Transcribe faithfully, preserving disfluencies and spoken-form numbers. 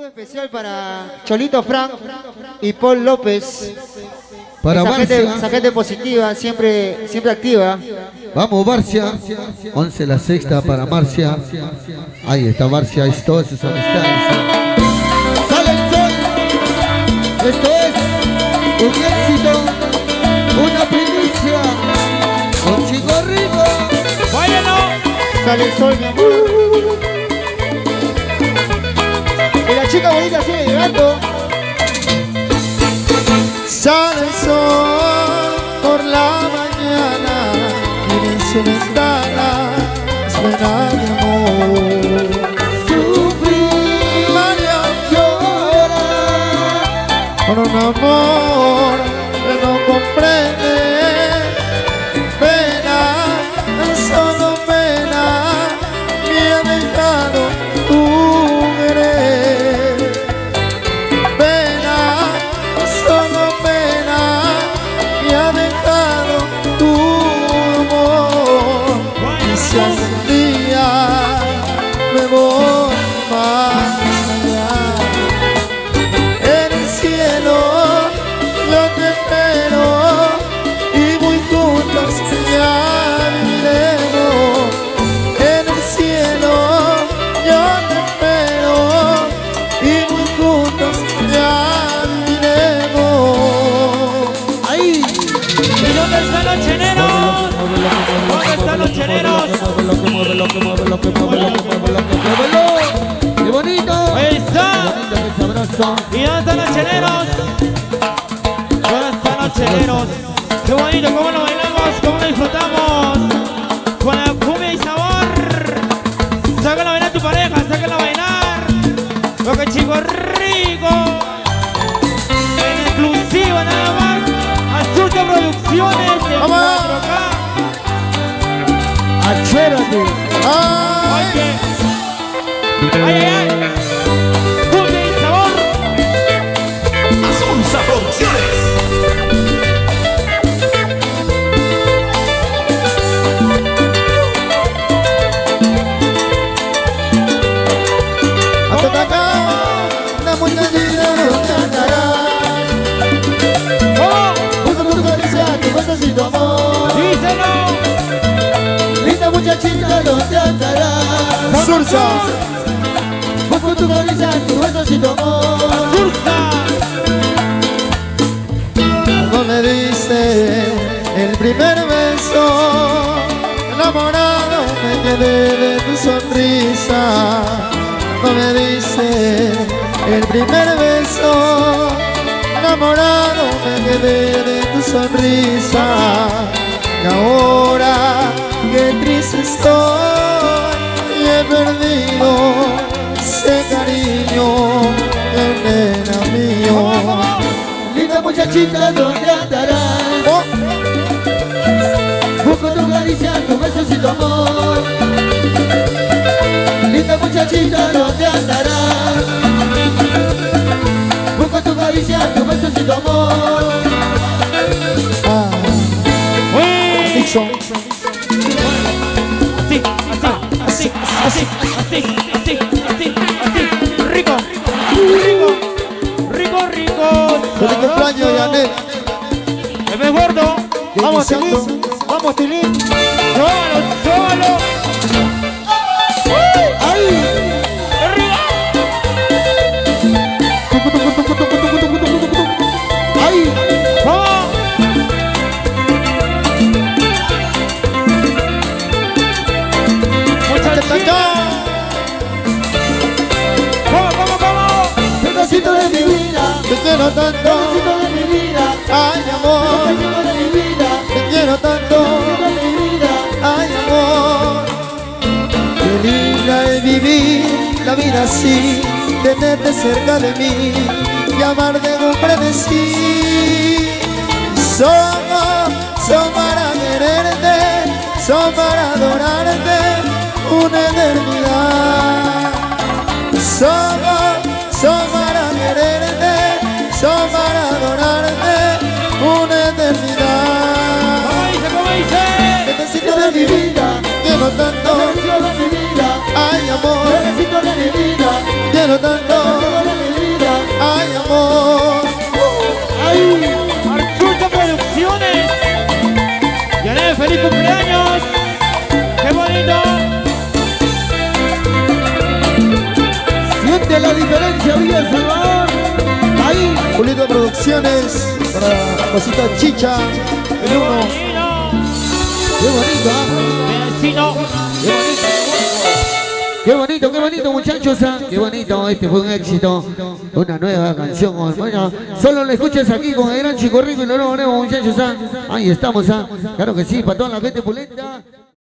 saludo especial para Cholito Frank y Paul López. Para esa gente, Barcia. esa gente positiva, siempre, siempre activa. Vamos, Barcia. once la sexta para Marcia. Ahí está Barcia, es todas sus amistades. ¡Sale el sol! Esto es un éxito, una primicia. Un chico rico. ¡Báilalo! Sale el sol, mi amor. Y la chica bonita sigue llegando. Sale el sol por la mañana y en su ventana suena mi amor. Sufrir, María llora por un amor que no comprende. Pena, solo pena, me ha dejado tu querer. Pena, solo pena, me ha dejado tu amor. Y si algún día me voy más allá, en el cielo yo te espero y muy juntos ya viviremos. En el cielo yo te espero y muy juntos ya viviremos. Ahí. ¿Y dónde están los cheneros? ¿Dónde están los cheneros? Muévelo, que muévelo, que muévelo, que muévelo, que muévelo, que muévelo. ¡Qué bonito! Ahí está. ¡Qué bonito, qué sabroso! ¿Y dónde están los cheneros? ¿Dónde están los cheneros? Qué bonito, cómo lo bailamos, cómo lo disfrutamos. Con la cumbia y sabor. Sácala a bailar a tu pareja, sácala a bailar. Porque chico rico. En exclusiva nada más. Azurca Producciones de Vamos. cuatro K. ¡Achérate! ¡Ay! Oye. Ay, ay, ay. Cumbia y sabor. Azulsa Producciones. Hasta acá, la mucha vida no te andará. ¿Cómo? Busco tu caricia, tu besos y tu amor. Díselo. Linda muchachita no te andará. Sursa. Busco tu caricia, tu besos y tu amor. Sursa. Cuando me diste el primer beso, enamorado me quedé de tu sonrisa. Cuando me diste el primer beso, enamorado me quedé de tu sonrisa. Y ahora que triste estoy y he perdido ese cariño que era mío. Linda muchachita, ¿dónde andarás? Oh. Busco tu caricia, tu besos y tu amor. Linda muchachita, ¿dónde andarás? Busco tu caricia, tu besos y tu amor. Ah, Uy. Dixon. Así, así, así, así, así, así, así. Rico, rico, rico, rico. Feliz cumpleaños, Yanet. El mes gordo. Vamos, Iniciando. Tilín. Vamos, Tilín. Sóbalo, sóbalo. ¡Ay! Arriba. ¡Ay! Vamos. Muchachita. Vamos, vamos, vamos. Pedacito de mi vida, te quiero tanto. Pedacito de mi vida, ay amor. Pedacito de mi vida, te quiero tanto. Pedacito de mi vida, ay amor. Qué linda es vivir la vida así, tenerte cerca de mí y amarte con frenesí. Somos, son para quererte, son para adorarte una eternidad. Somos, son para quererte, son para adorarte una eternidad. ¿Cómo dice? ¿Cómo dice? Necesito de mi vida, quiero tanto. Necesito de mi vida, ay amor. Necesito de mi vida, quiero tanto. Producciones para Cosita Chicha, el uno. Qué bonito, ¿ah? Vecino. Qué bonito, qué bonito, muchachos, ¿ah? Qué bonito, este fue un éxito. Una nueva canción. Bueno, solo la escuchas aquí con el gran Chico Rico y lo veremos, muchachos, ¿ah? Ahí estamos, ¿ah? Claro que sí, para toda la gente pulenta.